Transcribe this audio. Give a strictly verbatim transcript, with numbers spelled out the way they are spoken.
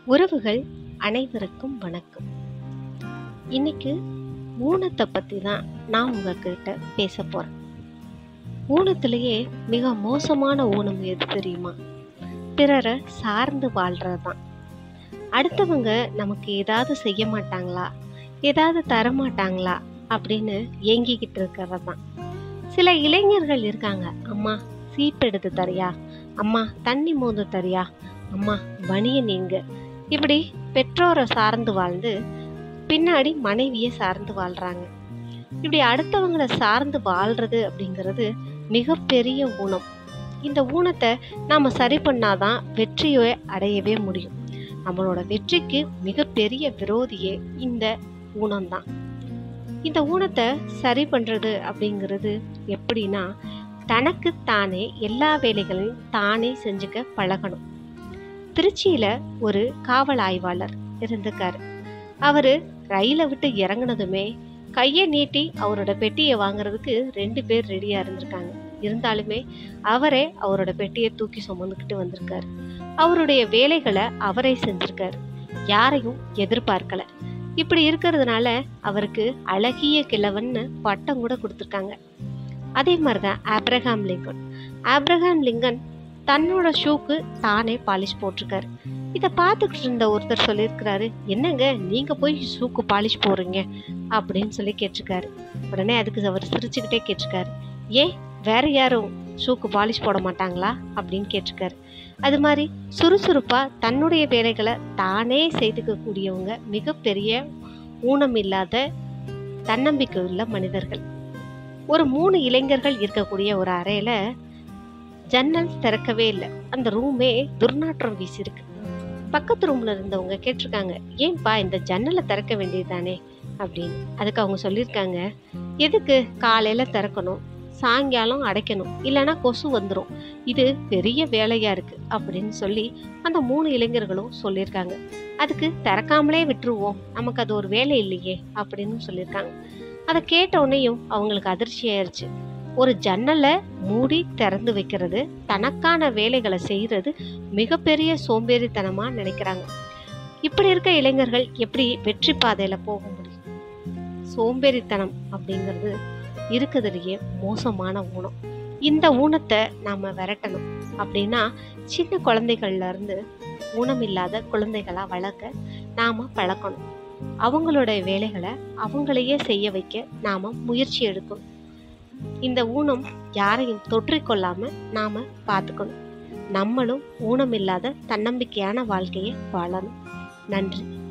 உறவுகள் அனைவருக்கும் வணக்கம். இன்னைக்கு ஊனத்தை பற்றி தான் நான் உங்ககிட்ட பேச போகிறேன். ஊனத்திலேயே மிக மோசமான ஊனம் எது தெரியுமா? பிறரை சார்ந்து வாழ்கிறது தான். அடுத்தவங்க நமக்கு ஏதாவது செய்ய மாட்டாங்களா, ஏதாவது தரமாட்டாங்களா அப்படின்னு ஏங்கிக்கிட்டு இருக்கிறது தான். சில இளைஞர்கள் இருக்காங்க, அம்மா சீப் எடுத்து தரியா, அம்மா தண்ணி மோந்து தரியா, அம்மா பனிய நீங்க, இப்படி பெற்றோரை சார்ந்து வாழ்ந்து பின்னாடி மனைவியை சார்ந்து வாழ்றாங்க. இப்படி அடுத்தவங்களை சார்ந்து வாழ்றது அப்படிங்கிறது மிகப்பெரிய ஊனம். இந்த ஊனத்தை நாம சரி பண்ணாதான் வெற்றியை அடையவே முடியும். நம்மளோட வெற்றிக்கு மிகப்பெரிய விரோதியே இந்த ஊனம்தான். இந்த ஊனத்தை சரி பண்றது அப்படிங்கிறது எப்படின்னா, தனக்கு தானே எல்லா வேலைகளையும் தானே செஞ்சுக்க பழகணும். திருச்சியில ஒரு காவல் ஆய்வாளர் இருந்திருக்காரு. அவரு ரயிலை விட்டு இறங்குனதுமே கையை நீட்டி அவரோட பெட்டியை வாங்குறதுக்கு ரெண்டு பேர் ரெடியா இருந்திருக்காங்க. இருந்தாலுமே அவரே அவரோட பெட்டியை தூக்கி சுமந்துக்கிட்டு வந்திருக்காரு. அவருடைய வேலைகளை அவரே செஞ்சிருக்காரு, யாரையும் எதிர்பார்க்கல. இப்படி இருக்கிறதுனால அவருக்கு அழகிய கிழவன்னு பட்டம் கூட கொடுத்துருக்காங்க. அதே மாதிரிதான் ஆப்ரஹாம் லிங்கன். ஆப்ரஹாம் லிங்கன் தன்னோட ஷூக்கு தானே பாலிஷ் போட்டிருக்காரு. இதை பார்த்துக்கிட்டு இருந்த ஒருத்தர் சொல்லியிருக்கிறாரு, என்னங்க நீங்க போய் ஷூக்கு பாலிஷ் போடுறீங்க அப்படின்னு சொல்லி கேட்டிருக்காரு. உடனே அதுக்கு அவர் சிரிச்சுக்கிட்டே கேட்டிருக்காரு, ஏன் வேற யாரும் ஷூக்கு பாலிஷ் போட மாட்டாங்களா அப்படின்னு கேட்டிருக்காரு. அது மாதிரி சுறுசுறுப்பா தன்னுடைய வேலைகளை தானே செய்துக்க கூடியவங்க மிகப்பெரிய ஊனம் இல்லாத தன்னம்பிக்கை உள்ள மனிதர்கள். ஒரு மூணு இளைஞர்கள் இருக்கக்கூடிய ஒரு அறையில ஜன்னல் திறக்கவே இல்லை. அந்த ரூமே துர்நாற்றம் வீசிருக்கு. பக்கத்து ரூம்ல இருந்தவங்க கேட்டிருக்காங்க, ஏன்பா இந்த ஜன்னலை திறக்க வேண்டியதுதானே அப்படின்னு. அதுக்கு அவங்க சொல்லியிருக்காங்க, எதுக்கு காலையில திறக்கணும், சாயங்காலம் அடைக்கணும், இல்லைன்னா கொசு வந்துடும், இது பெரிய வேலையா இருக்கு அப்படின்னு சொல்லி அந்த மூணு இளைஞர்களும் சொல்லியிருக்காங்க. அதுக்கு திறக்காமலே விட்டுருவோம், நமக்கு அது ஒரு வேலை இல்லையே அப்படின்னு சொல்லியிருக்காங்க. அதை கேட்ட உடனேயும் அவங்களுக்கு அதிர்ச்சி ஆயிடுச்சு. ஒரு ஜன்னலை மூடி திறந்து வைக்கிறது, தனக்கான வேலைகளை செய்யறது மிகப்பெரிய சோம்பேறித்தனமா நினைக்கிறாங்க. இப்படி இருக்க இளைஞர்கள் எப்படி வெற்றி பாதையில போக முடியும்? சோம்பேறித்தனம் அப்படிங்கிறது இருக்கிறதுலயே மோசமான ஊனம். இந்த ஊனத்தை நாம விரட்டணும் அப்படின்னா, சின்ன குழந்தைகள்ல இருந்து ஊனமில்லாத குழந்தைகளா வளர்க்க நாம பழக்கணும். அவங்களுடைய வேலைகளை அவங்களையே செய்ய வைக்க நாம முயற்சி எடுக்கணும். இந்த ஊனம் யாரையும் தொற்றிக்கொள்ளாம நாம பார்த்துக்கணும். நம்மளும் ஊனமில்லாத தன்னம்பிக்கையான வாழ்க்கையை வாழணும். நன்றி.